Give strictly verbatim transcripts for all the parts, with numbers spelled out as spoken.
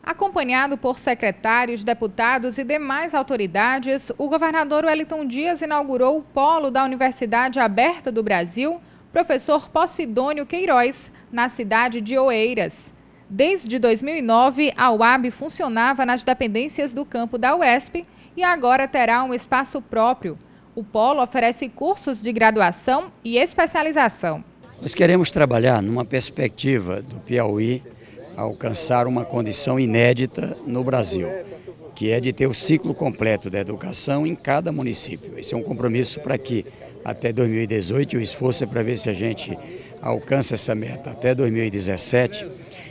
Acompanhado por secretários, deputados e demais autoridades, o governador Wellington Dias inaugurou o polo da Universidade Aberta do Brasil, professor Posidônio Queiroz, na cidade de Oeiras. Desde dois mil e nove, a U A B funcionava nas dependências do campo da U E S P e agora terá um espaço próprio. O polo oferece cursos de graduação e especialização. Nós queremos trabalhar numa perspectiva do Piauí alcançar uma condição inédita no Brasil, que é de ter o ciclo completo da educação em cada município. Esse é um compromisso para que até dois mil e dezoito, o esforço é para ver se a gente alcança essa meta até dois mil e dezessete,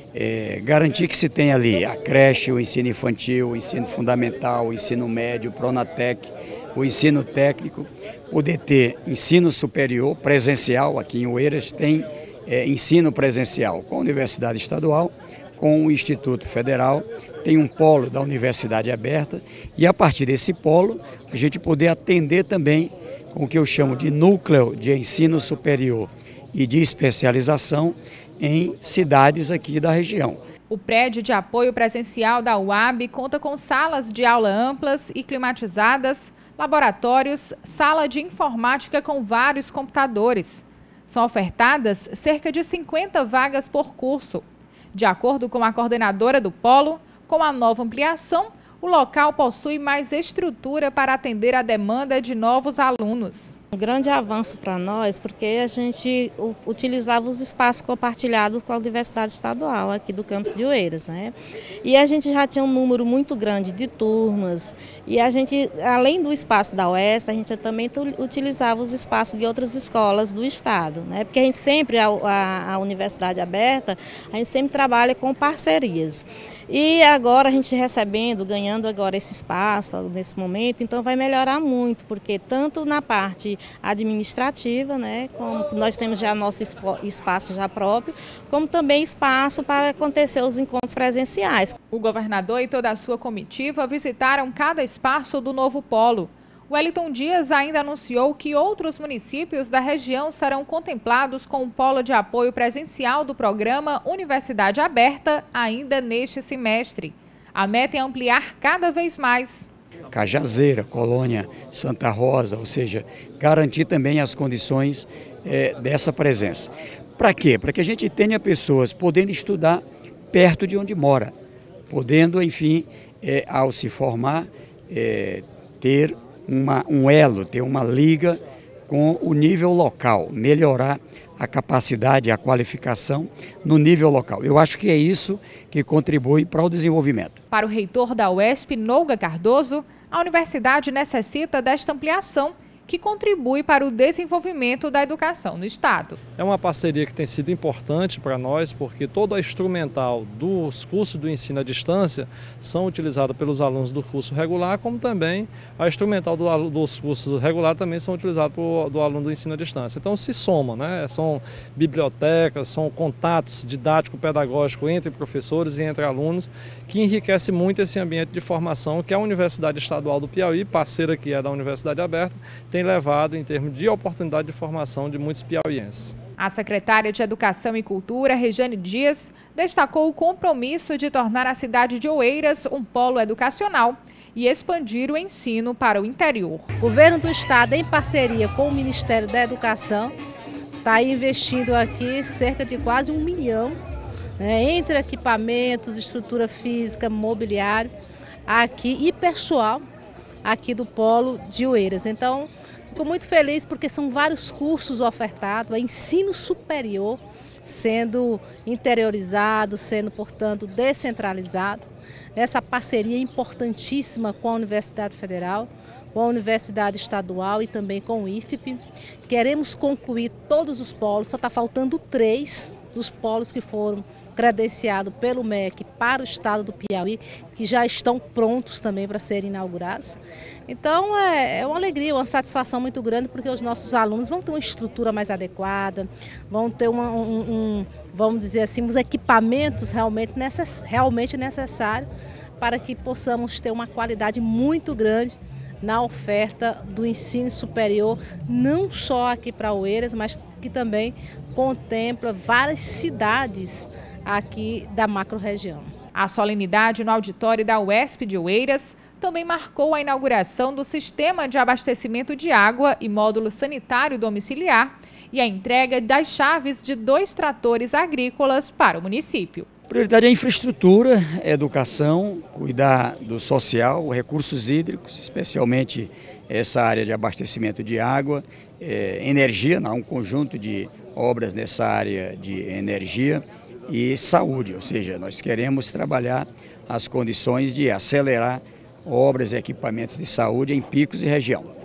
é, garantir que se tenha ali a creche, o ensino infantil, o ensino fundamental, o ensino médio, o Pronatec, o ensino técnico, poder ter ensino superior presencial. Aqui em Oeiras tem é, ensino presencial com a Universidade Estadual, com o Instituto Federal, tem um polo da Universidade Aberta e a partir desse polo a gente poder atender também com o que eu chamo de núcleo de ensino superior e de especialização em cidades aqui da região. O prédio de apoio presencial da U A B conta com salas de aula amplas e climatizadas, laboratórios, sala de informática com vários computadores. São ofertadas cerca de cinquenta vagas por curso. De acordo com a coordenadora do polo, com a nova ampliação, o local possui mais estrutura para atender a demanda de novos alunos. Um grande avanço para nós, porque a gente utilizava os espaços compartilhados com a Universidade Estadual aqui do campus de Oeiras, né? E a gente já tinha um número muito grande de turmas e a gente, além do espaço da U E S P, a gente também utilizava os espaços de outras escolas do estado, né? Porque a gente sempre, a, a, a Universidade Aberta, a gente sempre trabalha com parcerias. E agora a gente recebendo, ganhando agora esse espaço nesse momento, então vai melhorar muito, porque tanto na parte administrativa, né, como nós temos já nosso espaço já próprio, como também espaço para acontecer os encontros presenciais. O governador e toda a sua comitiva visitaram cada espaço do novo polo. Wellington Dias ainda anunciou que outros municípios da região serão contemplados com o polo de apoio presencial do programa Universidade Aberta ainda neste semestre. A meta é ampliar cada vez mais. Cajazeira, Colônia, Santa Rosa, ou seja, garantir também as condições é, dessa presença. Para quê? Para que a gente tenha pessoas podendo estudar perto de onde mora, podendo, enfim, é, ao se formar, é, ter uma, um elo, ter uma liga com o nível local, melhorar a capacidade, a qualificação no nível local. Eu acho que é isso que contribui para o desenvolvimento. Para o reitor da U E S P, Nouga Cardoso, a universidade necessita desta ampliação que contribui para o desenvolvimento da educação no estado. É uma parceria que tem sido importante para nós, porque toda a instrumental dos cursos do ensino à distância são utilizados pelos alunos do curso regular, como também a instrumental do, dos cursos regular também são utilizados por, do aluno do ensino à distância. Então se soma, né? São bibliotecas, são contatos didático-pedagógicos entre professores e entre alunos, que enriquece muito esse ambiente de formação que a Universidade Estadual do Piauí, parceira que é da Universidade Aberta, tem levado em termos de oportunidade de formação de muitos piauienses. A secretária de Educação e Cultura, Rejane Dias, destacou o compromisso de tornar a cidade de Oeiras um polo educacional e expandir o ensino para o interior. O governo do estado, em parceria com o Ministério da Educação, está investindo aqui cerca de quase um milhão, né, entre equipamentos, estrutura física, mobiliário, aqui e pessoal aqui do polo de Oeiras. Então, fico muito feliz porque são vários cursos ofertados, é ensino superior sendo interiorizado, sendo, portanto, descentralizado. Essa parceria importantíssima com a Universidade Federal, com a Universidade Estadual e também com o I F P. Queremos concluir todos os polos, só está faltando três dos polos que foram credenciados pelo M E C para o estado do Piauí, que já estão prontos também para serem inaugurados. Então é, é uma alegria, uma satisfação muito grande, porque os nossos alunos vão ter uma estrutura mais adequada, vão ter uma, um, um, vamos dizer assim, os equipamentos realmente, necess, realmente necessários para que possamos ter uma qualidade muito grande na oferta do ensino superior, não só aqui para Oeiras, mas que também contempla várias cidades aqui da macro-região. A solenidade no auditório da U E S P de Oeiras também marcou a inauguração do sistema de abastecimento de água e módulo sanitário domiciliar e a entrega das chaves de dois tratores agrícolas para o município. Prioridade é a infraestrutura, a educação, cuidar do social, recursos hídricos, especialmente essa área de abastecimento de água, é, energia, há um conjunto de obras nessa área de energia e saúde, ou seja, nós queremos trabalhar as condições de acelerar obras e equipamentos de saúde em Picos e região.